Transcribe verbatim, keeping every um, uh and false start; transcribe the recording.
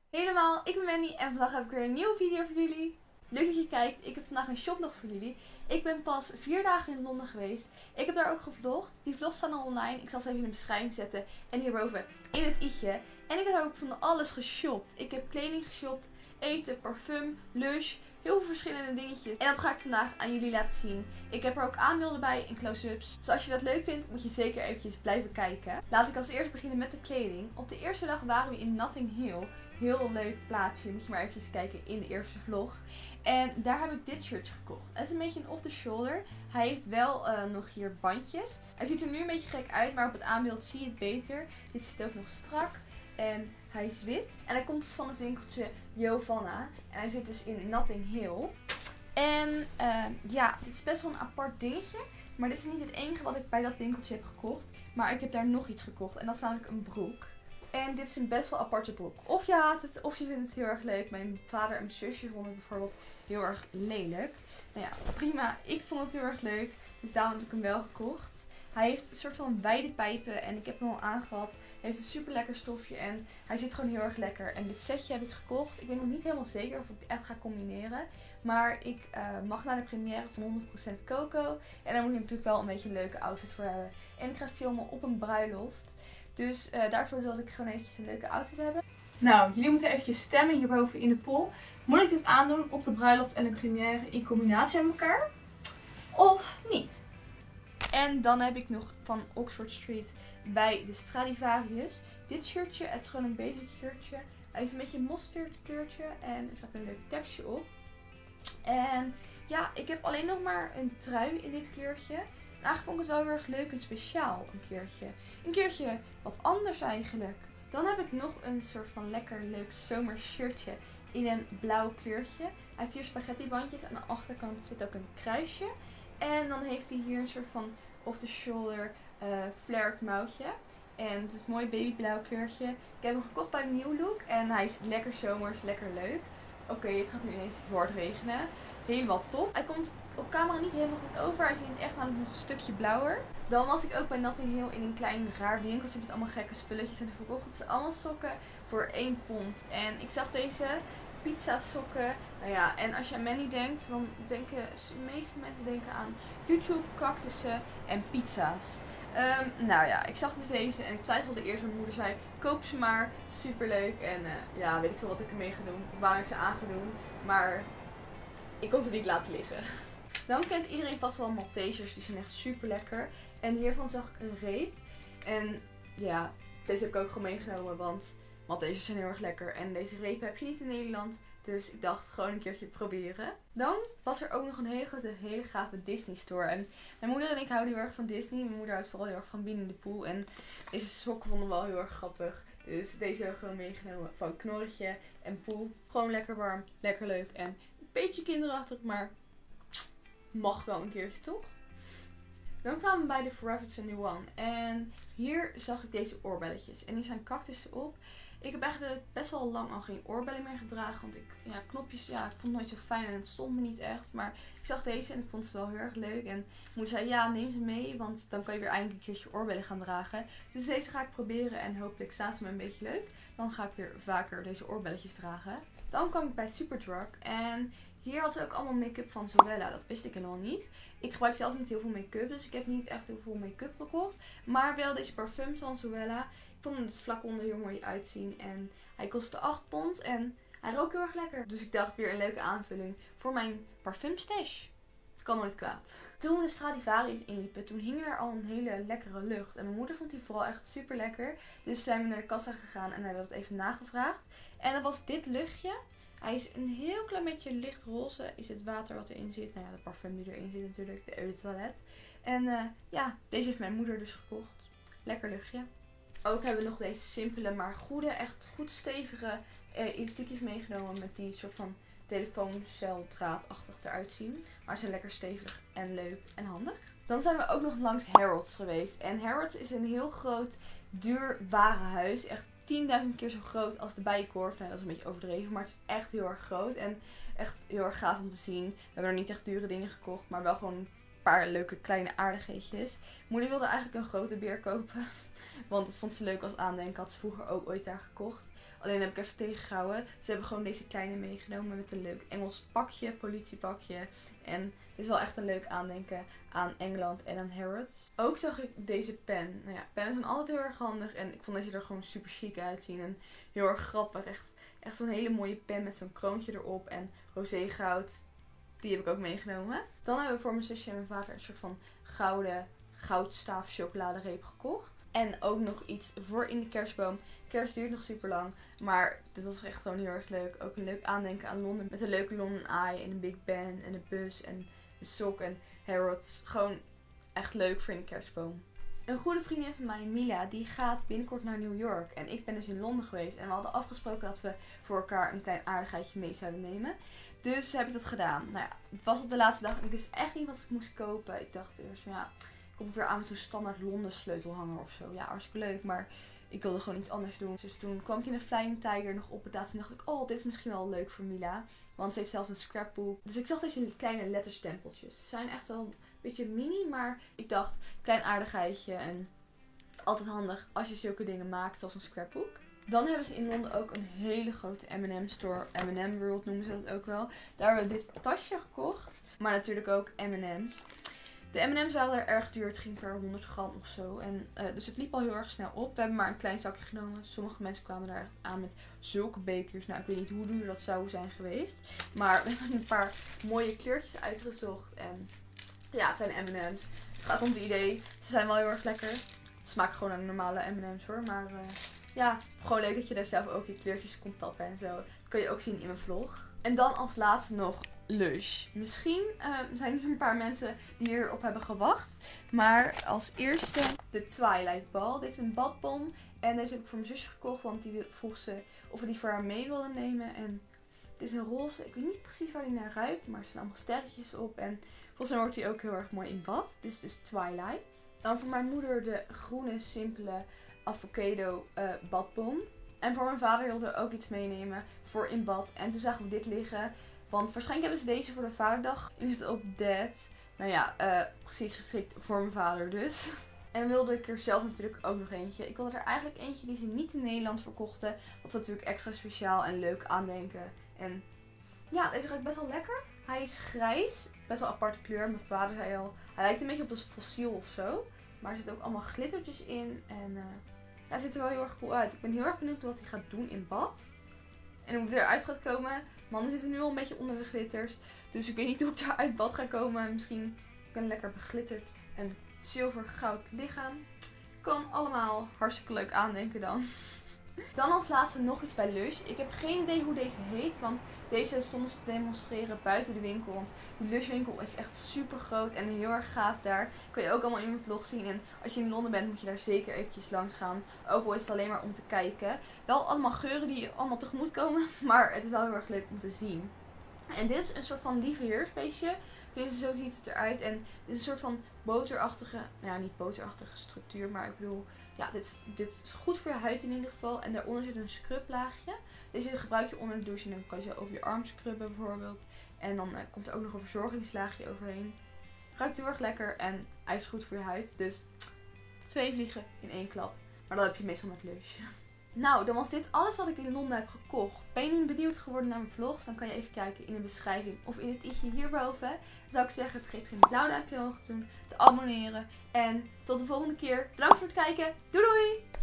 Helemaal, ik ben Mandy en vandaag heb ik weer een nieuwe video voor jullie. Leuk dat je kijkt, ik heb vandaag een shop nog voor jullie. Ik ben pas vier dagen in Londen geweest. Ik heb daar ook gevlogd. Die vlogs staan al online. Ik zal ze even in de beschrijving zetten. En hierboven in het i'tje. En ik heb daar ook van alles geshopt. Ik heb kleding geshopt, eten, parfum, lunch. Heel veel verschillende dingetjes. En dat ga ik vandaag aan jullie laten zien. Ik heb er ook aanbeelden bij en close-ups. Dus als je dat leuk vindt, moet je zeker eventjes blijven kijken. Laat ik als eerst beginnen met de kleding. Op de eerste dag waren we in Notting Hill. Heel leuk plaatsje. Moet je maar eventjes kijken in de eerste vlog. En daar heb ik dit shirtje gekocht. Het is een beetje een off the shoulder. Hij heeft wel uh, nog hier bandjes. Hij ziet er nu een beetje gek uit, maar op het aanbeeld zie je het beter. Dit zit ook nog strak. En hij is wit. En hij komt dus van het winkeltje Jovanna. En hij zit dus in Notting Hill. En uh, ja, dit is best wel een apart dingetje. Maar dit is niet het enige wat ik bij dat winkeltje heb gekocht. Maar ik heb daar nog iets gekocht. En dat is namelijk een broek. En dit is een best wel aparte broek. Of je haat het, of je vindt het heel erg leuk. Mijn vader en mijn zusje vonden het bijvoorbeeld heel erg lelijk. Nou ja, prima. Ik vond het heel erg leuk. Dus daarom heb ik hem wel gekocht. Hij heeft een soort van wijde pijpen. En ik heb hem al aangehad. Hij heeft een super lekker stofje. En hij zit gewoon heel erg lekker. En dit setje heb ik gekocht. Ik ben nog niet helemaal zeker of ik het echt ga combineren. Maar ik uh, mag naar de première van honderd procent Coco. En daar moet ik natuurlijk wel een beetje een leuke outfit voor hebben. En ik ga filmen op een bruiloft. Dus uh, daarvoor wil ik gewoon eventjes een leuke outfit hebben. Nou, jullie moeten eventjes stemmen hierboven in de poll. Moet ik dit aandoen op de bruiloft en de première in combinatie met elkaar? Of niet? En dan heb ik nog van Oxford Street bij de Stradivarius dit shirtje. Het is gewoon een basic shirtje. Hij heeft een beetje een mosterd kleurtje en er staat een leuk tekstje op. En ja, ik heb alleen nog maar een trui in dit kleurtje. En eigenlijk vond ik het wel heel erg leuk en speciaal een keertje. Een keertje wat anders eigenlijk. Dan heb ik nog een soort van lekker leuk zomershirtje in een blauw kleurtje. Hij heeft hier spaghetti bandjes. Aan de achterkant zit ook een kruisje. En dan heeft hij hier een soort van off the shoulder uh, flared mouwtje. En het is een mooi babyblauw kleurtje. Ik heb hem gekocht bij New Look. En hij is lekker zomers, lekker leuk. Oké, okay, het gaat nu ineens heel hard regenen. Helemaal top. Hij komt op camera niet helemaal goed over. Hij ziet het echt namelijk nog een stukje blauwer. Dan was ik ook bij Notting Hill in een klein raar winkeltje met allemaal gekke spulletjes. En ik verkocht ze allemaal sokken voor één pond. En ik zag deze pizza sokken. Nou ja, en als je aan Manny denkt, dan denken de meeste mensen denken aan YouTube, cactussen en pizza's. Um, nou ja, ik zag dus deze en ik twijfelde eerst. Mijn moeder zei, koop ze maar. Super leuk. En uh, ja, weet ik veel wat ik ermee ga doen. Of waar ik ze aan ga doen. Maar ik kon ze niet laten liggen. Dan kent iedereen vast wel Maltesers. Die zijn echt super lekker. En hiervan zag ik een reep. En ja, deze heb ik ook gewoon meegenomen. Want Maltesers zijn heel erg lekker. En deze reep heb je niet in Nederland. Dus ik dacht gewoon een keertje proberen. Dan was er ook nog een hele grote, hele gave Disney store. En mijn moeder en ik houden heel erg van Disney. Mijn moeder houdt vooral heel erg van Winnie de Pooh. En deze sokken vonden we wel heel erg grappig. Dus deze hebben we gewoon meegenomen van Knorretje en Pooh. Gewoon lekker warm, lekker leuk en een beetje kinderachtig, maar mag wel een keertje toch? Dan kwamen we bij de Forever eenentwintig en hier zag ik deze oorbelletjes. En hier zijn cactussen op. Ik heb echt best wel lang al geen oorbellen meer gedragen. Want ik, ja, knopjes, ja, ik vond het nooit zo fijn en het stond me niet echt. Maar ik zag deze en ik vond ze wel heel erg leuk. En mijn moeder zei, ja, neem ze mee, want dan kan je weer eindelijk een keertje oorbellen gaan dragen. Dus deze ga ik proberen en hopelijk staan ze me een beetje leuk. Dan ga ik weer vaker deze oorbelletjes dragen. Dan kwam ik bij Superdrug en hier had ze ook allemaal make-up van Zoella. Dat wist ik helemaal niet. Ik gebruik zelf niet heel veel make-up, dus ik heb niet echt heel veel make-up gekocht. Maar wel deze parfums van Zoella. Ik vond het flacon er heel mooi uitzien. En hij kostte acht pond en hij rook heel erg lekker. Dus ik dacht weer een leuke aanvulling voor mijn parfumstash. Het kan nooit kwaad. Toen we de Stradivarius inliepen, toen hing er al een hele lekkere lucht. En mijn moeder vond die vooral echt super lekker. Dus zijn we naar de kassa gegaan en hebben we het even nagevraagd. En dat was dit luchtje. Hij is een heel klein beetje lichtroze. Is het water wat erin zit. Nou ja, de parfum die erin zit natuurlijk. De eau de toilette. En uh, ja, deze heeft mijn moeder dus gekocht. Lekker luchtje. Ook hebben we nog deze simpele, maar goede, echt goed stevige uh, elastiekjes meegenomen. Met die soort van telefoonceldraadachtig eruit zien. Maar ze zijn lekker stevig en leuk en handig. Dan zijn we ook nog langs Harrods geweest. En Harrods is een heel groot, duur warenhuis. Echt tienduizend keer zo groot als de Bijenkorf. Nou, dat is een beetje overdreven, maar het is echt heel erg groot. En echt heel erg gaaf om te zien. We hebben er niet echt dure dingen gekocht, maar wel gewoon een paar leuke kleine aardigheidjes. Moeder wilde eigenlijk een grote beer kopen. Want dat vond ze leuk als aandenken. Had ze vroeger ook ooit daar gekocht. Alleen heb ik even tegengehouden. Ze hebben gewoon deze kleine meegenomen met een leuk Engels pakje, politiepakje. En het is wel echt een leuk aandenken aan Engeland en aan Harrods. Ook zag ik deze pen. Nou ja, pennen zijn altijd heel erg handig. En ik vond dat je er gewoon super chic uitzien. En heel erg grappig. Echt, echt zo'n hele mooie pen met zo'n kroontje erop. En roségoud. Die heb ik ook meegenomen. Dan hebben we voor mijn zusje en mijn vader een soort van gouden goudstaaf chocoladereep gekocht. En ook nog iets voor in de kerstboom. Kerst duurt nog super lang. Maar dit was echt gewoon heel erg leuk. Ook een leuk aandenken aan Londen. Met een leuke London Eye en een Big Ben en de bus en de sok en Harrods. Gewoon echt leuk voor in de kerstboom. Een goede vriendin van mij, Mila, die gaat binnenkort naar New York. En ik ben dus in Londen geweest. En we hadden afgesproken dat we voor elkaar een klein aardigheidje mee zouden nemen. Dus heb ik dat gedaan. Nou ja, het was op de laatste dag en ik wist echt niet wat ik moest kopen. Ik dacht eerst van ja, ik kom weer aan met zo'n standaard Londen sleutelhanger of zo. Ja, hartstikke leuk, maar ik wilde gewoon iets anders doen. Dus toen kwam ik in de Flying Tiger nog op het laatste en dacht ik, oh, dit is misschien wel leuk voor Mila. Want ze heeft zelf een scrapbook. Dus ik zag deze kleine letterstempeltjes. Ze zijn echt wel een beetje mini, maar ik dacht, klein aardigheidje en altijd handig als je zulke dingen maakt, zoals een scrapbook. Dan hebben ze in Londen ook een hele grote M en M store. M en M World noemen ze dat ook wel. Daar hebben we dit tasje gekocht. Maar natuurlijk ook M en M's. De M en M's waren er erg duur. Het ging per honderd gram of zo. En, uh, dus het liep al heel erg snel op. We hebben maar een klein zakje genomen. Sommige mensen kwamen daar echt aan met zulke bekers. Nou, ik weet niet hoe duur dat zou zijn geweest. Maar we hebben een paar mooie kleurtjes uitgezocht. En ja, het zijn M en M's. Het gaat om het idee. Ze zijn wel heel erg lekker. Ze smaken gewoon naar normale M en M's hoor. Maar uh, ja, gewoon leuk dat je daar zelf ook je kleurtjes kon tappen en zo. Dat kun je ook zien in mijn vlog. En dan als laatste nog Lush. Misschien uh, zijn er een paar mensen die hierop hebben gewacht. Maar als eerste de Twilight Ball. Dit is een badbom. En deze heb ik voor mijn zusje gekocht. Want die vroeg ze of we die voor haar mee wilden nemen. En het is een roze. Ik weet niet precies waar die naar ruikt. Maar er staan allemaal sterretjes op. En volgens mij wordt die ook heel erg mooi in bad. Dit is dus Twilight. Dan voor mijn moeder de groene simpele avocado uh, badbom. En voor mijn vader wilde er ook iets meenemen voor in bad. En toen zagen we dit liggen. Want waarschijnlijk hebben ze deze voor de vaderdag. Die zit op Dead. Nou ja, uh, precies geschikt voor mijn vader dus. En wilde ik er zelf natuurlijk ook nog eentje. Ik wilde er eigenlijk eentje die ze niet in Nederland verkochten. Dat is natuurlijk extra speciaal en leuk aandenken. En ja, deze ruikt best wel lekker. Hij is grijs. Best wel een aparte kleur. Mijn vader zei al, hij lijkt een beetje op een fossiel of zo. Maar er zitten ook allemaal glittertjes in. En uh, ja, hij ziet er wel heel erg cool uit. Ik ben heel erg benieuwd wat hij gaat doen in bad. En hoe het eruit gaat komen. Mijn handen zitten nu al een beetje onder de glitters. Dus ik weet niet hoe ik daar uit bad ga komen. Misschien een lekker beglitterd en zilvergoud lichaam. Kan allemaal hartstikke leuk aandenken dan. Dan als laatste nog iets bij Lush. Ik heb geen idee hoe deze heet. Want deze stonden ze te demonstreren buiten de winkel. Want de Lush winkel is echt super groot en heel erg gaaf daar. Kun je ook allemaal in mijn vlog zien. En als je in Londen bent moet je daar zeker eventjes langs gaan. Ook al is het alleen maar om te kijken. Wel allemaal geuren die je allemaal tegemoet komen. Maar het is wel heel erg leuk om te zien. En dit is een soort van lieve heersbeestje. Tenminste, zo ziet het eruit. En dit is een soort van boterachtige, nou ja, niet boterachtige structuur. Maar ik bedoel, ja, dit, dit is goed voor je huid in ieder geval. En daaronder zit een scrublaagje. Deze gebruik je onder de douche en dan kan je zo over je arm scrubben bijvoorbeeld. En dan uh, komt er ook nog een verzorgingslaagje overheen. Ruikt heel erg lekker en hij is goed voor je huid. Dus twee vliegen in één klap. Maar dat heb je meestal met Lush. Nou, dan was dit alles wat ik in Londen heb gekocht. Ben je nu benieuwd geworden naar mijn vlogs? Dan kan je even kijken in de beschrijving of in het i'tje hierboven. Dan zou ik zeggen, vergeet geen blauw duimpje omhoog te doen, te abonneren. En tot de volgende keer. Bedankt voor het kijken. Doei doei!